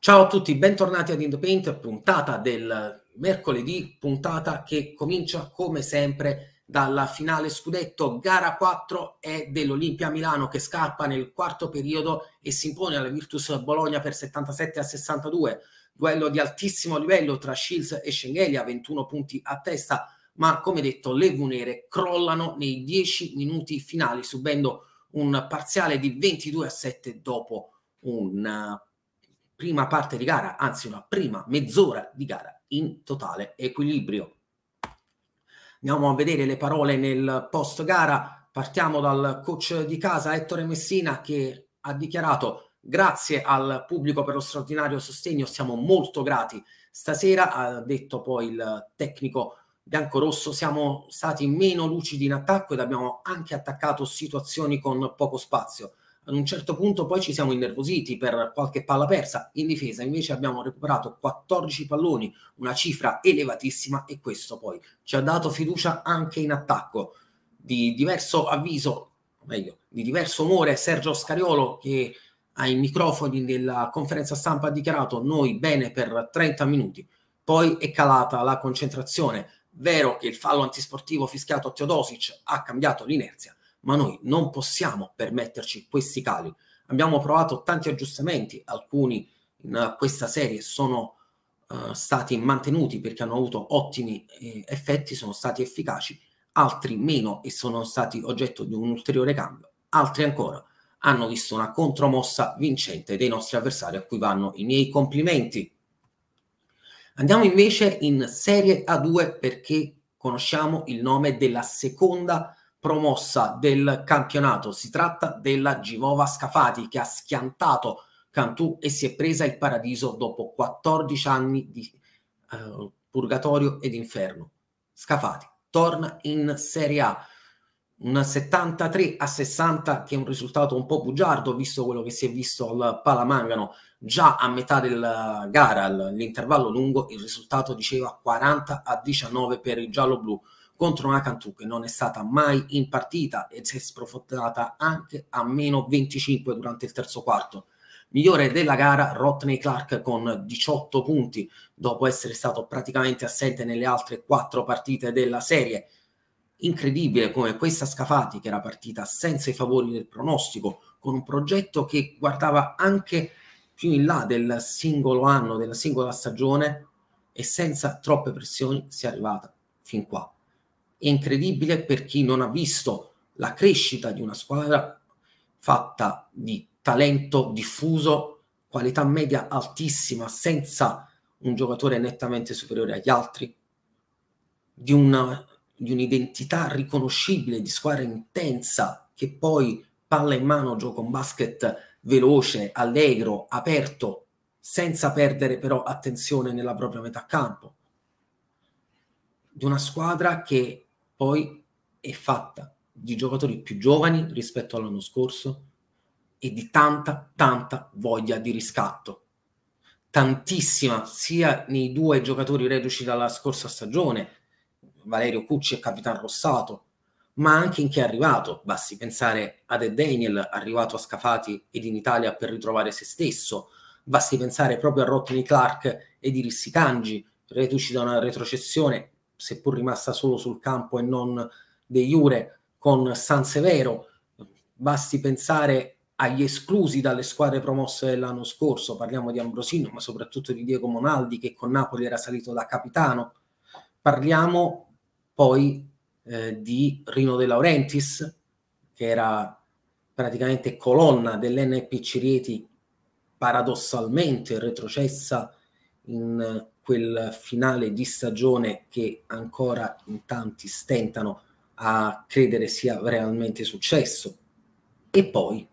Ciao a tutti, bentornati ad In The Paint, puntata del mercoledì, puntata che comincia come sempre dalla finale scudetto. Gara 4 è dell'Olimpia Milano che scarpa nel quarto periodo e si impone alla Virtus Bologna per 77-62. Duello di altissimo livello tra Shields e Schengelia, 21 punti a testa, ma come detto le Vunere crollano nei 10 minuti finali subendo un parziale di 22-7 dopo un prima parte di gara, anzi una prima mezz'ora di gara in totale equilibrio. Andiamo a vedere le parole nel post gara. Partiamo dal coach di casa Ettore Messina, che ha dichiarato: grazie al pubblico per lo straordinario sostegno, siamo molto grati. Stasera, ha detto poi il tecnico biancorosso, siamo stati meno lucidi in attacco ed abbiamo anche attaccato situazioni con poco spazio. Ad un certo punto poi ci siamo innervositi per qualche palla persa. In difesa invece abbiamo recuperato 14 palloni, una cifra elevatissima, e questo poi ci ha dato fiducia anche in attacco. Di diverso avviso, o meglio, di diverso umore, Sergio Scariolo, che ai microfoni della conferenza stampa ha dichiarato: noi bene per 30 minuti, poi è calata la concentrazione. Vero che il fallo antisportivo fischiato a Teodosic ha cambiato l'inerzia, ma noi non possiamo permetterci questi cali. Abbiamo provato tanti aggiustamenti, alcuni in questa serie sono stati mantenuti perché hanno avuto ottimi effetti, sono stati efficaci, altri meno e sono stati oggetto di un ulteriore cambio, altri ancora hanno visto una contromossa vincente dei nostri avversari, a cui vanno i miei complimenti. Andiamo invece in Serie A2 perché conosciamo il nome della seconda promossa del campionato. Si tratta della Givova Scafati, che ha schiantato Cantù e si è presa il paradiso dopo 14 anni di purgatorio ed inferno. Scafati torna in Serie A, un 73-60 che è un risultato un po' bugiardo visto quello che si è visto al Palamangano. Già a metà della gara, all'intervallo lungo, il risultato diceva 40-19 per il giallo-blu contro una Cantù che non è stata mai in partita e si è sprofondata anche a meno 25 durante il terzo quarto. Migliore della gara Rodney Clark con 18 punti dopo essere stato praticamente assente nelle altre 4 partite della serie. Incredibile come questa Scafati, che era partita senza i favori del pronostico, con un progetto che guardava anche più in là del singolo anno, della singola stagione, e senza troppe pressioni sia arrivata fin qua. È incredibile per chi non ha visto la crescita di una squadra fatta di talento diffuso, qualità media altissima, senza un giocatore nettamente superiore agli altri, di un'identità riconoscibile, di squadra intensa, che poi palla in mano gioca un basket veloce, allegro, aperto, senza perdere però attenzione nella propria metà campo. Di una squadra che poi è fatta di giocatori più giovani rispetto all'anno scorso e di tanta voglia di riscatto. Tantissima, sia nei 2 giocatori reduci dalla scorsa stagione, Valerio Cucci e Capitan Rossato, ma anche in chi è arrivato. Basti pensare ad Ed Daniel, arrivato a Scafati ed in Italia per ritrovare se stesso. Basti pensare proprio a Rodney Clark ed Iris Kanji, reduci da una retrocessione, seppur rimasta solo sul campo e non de jure, con San Severo. Basti pensare agli esclusi dalle squadre promosse dell'anno scorso, parliamo di Ambrosino, ma soprattutto di Diego Monaldi, che con Napoli era salito da capitano. Parliamo poi di Rino De Laurentiis, che era praticamente colonna dell'NP Rieti, paradossalmente retrocessa in quel finale di stagione che ancora in tanti stentano a credere sia realmente successo. E poi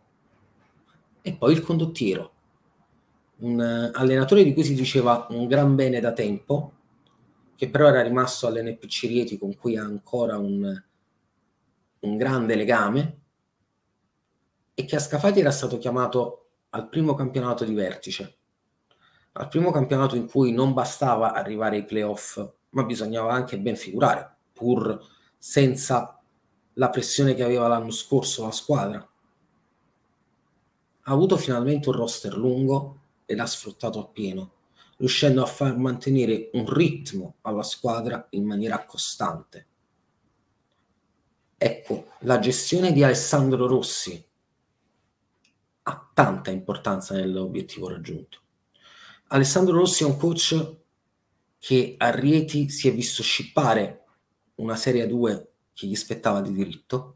il condottiero, un allenatore di cui si diceva un gran bene da tempo, che però era rimasto all'NPC Rieti, con cui ha ancora un grande legame, e che a Scafati era stato chiamato al primo campionato di vertice, al primo campionato in cui non bastava arrivare ai playoff, ma bisognava anche ben figurare, pur senza la pressione che aveva l'anno scorso la squadra. Ha avuto finalmente un roster lungo, e l'ha sfruttato appieno, riuscendo a far mantenere un ritmo alla squadra in maniera costante. Ecco, la gestione di Alessandro Rossi ha tanta importanza nell'obiettivo raggiunto. Alessandro Rossi è un coach che a Rieti si è visto scippare una Serie 2 che gli spettava di diritto,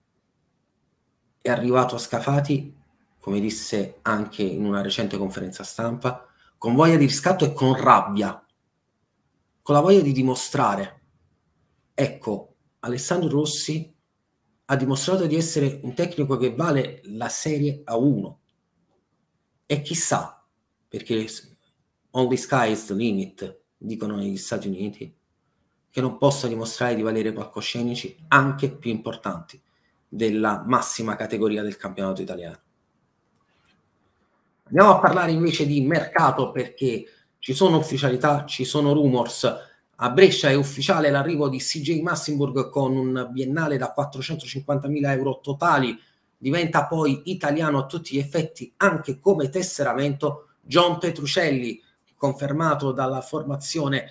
è arrivato a Scafati, come disse anche in una recente conferenza stampa, con voglia di riscatto e con rabbia, con la voglia di dimostrare. Ecco, Alessandro Rossi ha dimostrato di essere un tecnico che vale la Serie A1 e chissà, perché only sky is the limit, dicono negli Stati Uniti, che non possa dimostrare di valere palcoscenici anche più importanti della massima categoria del campionato italiano. Andiamo a parlare invece di mercato, perché ci sono ufficialità, ci sono rumors. A Brescia è ufficiale l'arrivo di CJ Massenburg con un biennale da 450.000 euro totali, diventa poi italiano a tutti gli effetti anche come tesseramento. John Petrucelli, confermato dalla formazione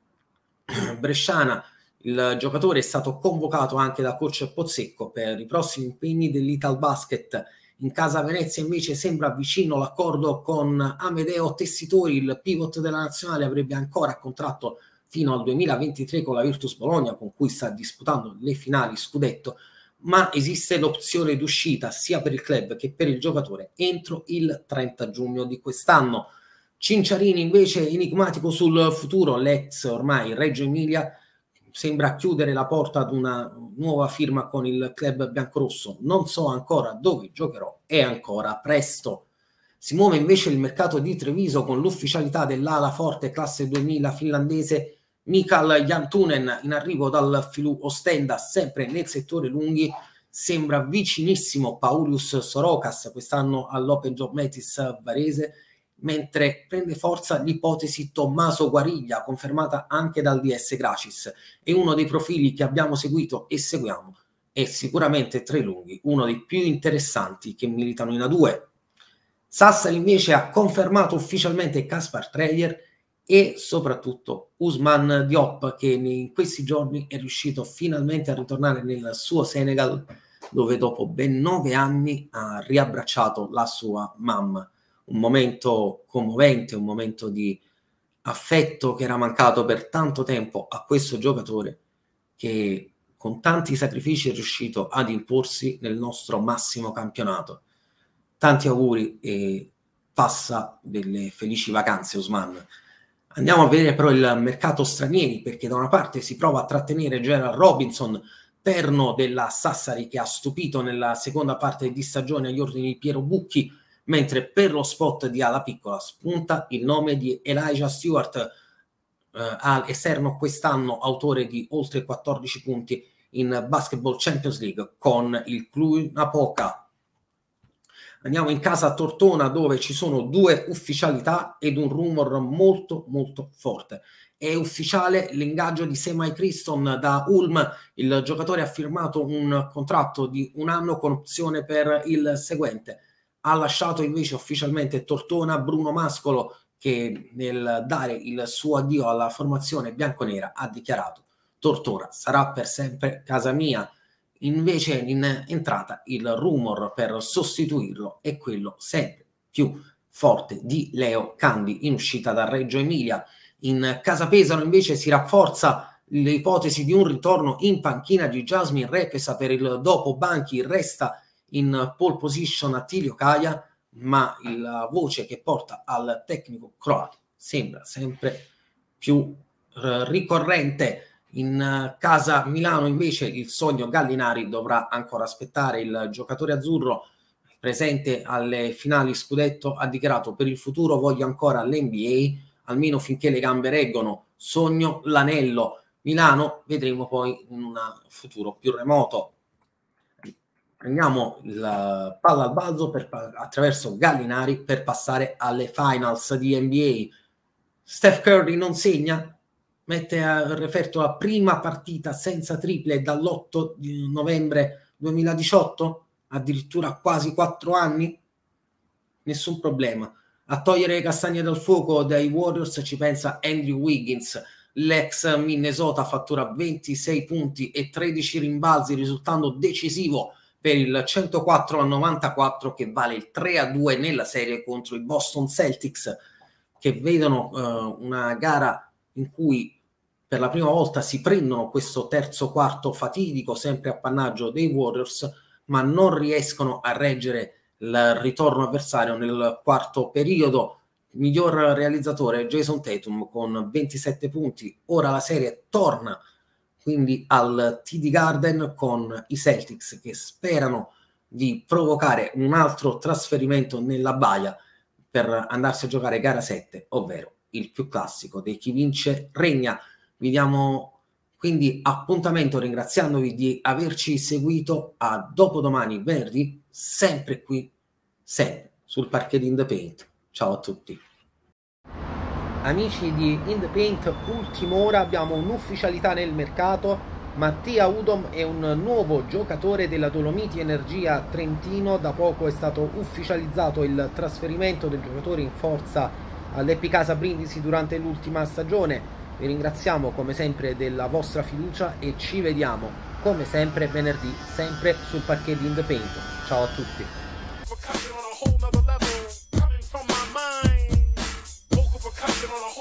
bresciana. Il giocatore è stato convocato anche da coach Pozzecco per i prossimi impegni dell'Italbasket. In casa Venezia invece sembra vicino l'accordo con Amedeo Tessitori, il pivot della nazionale avrebbe ancora contratto fino al 2023 con la Virtus Bologna, con cui sta disputando le finali scudetto, ma esiste l'opzione d'uscita sia per il club che per il giocatore entro il 30 giugno di quest'anno. Cinciarini invece enigmatico sul futuro, l'ex ormai Reggio Emilia sembra chiudere la porta ad una nuova firma con il club biancorosso. Non so ancora dove giocherò, è ancora presto. Si muove invece il mercato di Treviso con l'ufficialità dell'ala forte classe 2000 finlandese Mikael Jantunen in arrivo dal Filù Ostenda, sempre nel settore lunghi. Sembra vicinissimo Paulius Sorokas quest'anno all'Open Job Metis Varese, mentre prende forza l'ipotesi Tommaso Guariglia, confermata anche dal DS Gracis. È uno dei profili che abbiamo seguito e seguiamo, è sicuramente tra i lunghi uno dei più interessanti che militano in A2. Sassari invece ha confermato ufficialmente Kaspar Treyer e soprattutto Ousmane Diop, che in questi giorni è riuscito finalmente a ritornare nel suo Senegal, dove dopo ben 9 anni ha riabbracciato la sua mamma. Un momento commovente, un momento di affetto che era mancato per tanto tempo a questo giocatore che con tanti sacrifici è riuscito ad imporsi nel nostro massimo campionato. Tanti auguri e passa delle felici vacanze, Ousmane. Andiamo a vedere però il mercato stranieri, perché da una parte si prova a trattenere Gerald Robinson, perno della Sassari, che ha stupito nella seconda parte di stagione agli ordini di Piero Bucchi, mentre per lo spot di Ala Piccola spunta il nome di Elijah Stewart, esterno quest'anno, autore di oltre 14 punti in Basketball Champions League con il Cluj-Napoca. Andiamo in casa a Tortona, dove ci sono 2 ufficialità ed un rumor molto molto forte. È ufficiale l'ingaggio di Semai Criston da Ulm. Il giocatore ha firmato un contratto di 1 anno con opzione per il seguente. Ha lasciato invece ufficialmente Tortona Bruno Mascolo, che nel dare il suo addio alla formazione bianconera ha dichiarato: Tortona sarà per sempre casa mia. Invece in entrata il rumor per sostituirlo è quello sempre più forte di Leo Candi in uscita da Reggio Emilia. In casa Pesaro invece si rafforza l'ipotesi di un ritorno in panchina di Jasmine Repesa per il dopo Banchi. Resta in pole position Attilio Caia, ma la voce che porta al tecnico croato sembra sempre più ricorrente. In casa Milano invece il sogno Gallinari dovrà ancora aspettare. Il giocatore azzurro presente alle finali scudetto ha dichiarato: per il futuro voglio ancora l'NBA, almeno finché le gambe reggono, sogno l'anello. Milano vedremo poi in un futuro più remoto. Prendiamo il palla al balzo attraverso Gallinari per passare alle finals di NBA. Steph Curry non segna, mette a referto la prima partita senza triple dall'8 di novembre 2018, addirittura quasi 4 anni. Nessun problema. A togliere le castagne dal fuoco dai Warriors ci pensa Andrew Wiggins. L'ex Minnesota fattura 26 punti e 13 rimbalzi, risultando decisivo per il 104-94 che vale il 3-2 nella serie contro i Boston Celtics, che vedono una gara in cui per la prima volta si prendono questo terzo quarto fatidico, sempre appannaggio dei Warriors, ma non riescono a reggere il ritorno avversario nel quarto periodo. Miglior realizzatore Jason Tatum con 27 punti. Ora la serie torna quindi al TD Garden con i Celtics che sperano di provocare un altro trasferimento nella baia per andarsi a giocare gara 7, ovvero il più classico dei chi vince regna. Vi diamo quindi appuntamento ringraziandovi di averci seguito a dopodomani venerdì, sempre qui, sempre sul parquet di In The Paint. Ciao a tutti. Amici di In The Paint, ultima ora, abbiamo un'ufficialità nel mercato. Mattia Udom è un nuovo giocatore della Dolomiti Energia Trentino. Da poco è stato ufficializzato il trasferimento del giocatore in forza all'Epicasa Brindisi durante l'ultima stagione. Vi ringraziamo come sempre della vostra fiducia e ci vediamo come sempre venerdì, sempre sul parquet di In The Paint. Ciao a tutti. On a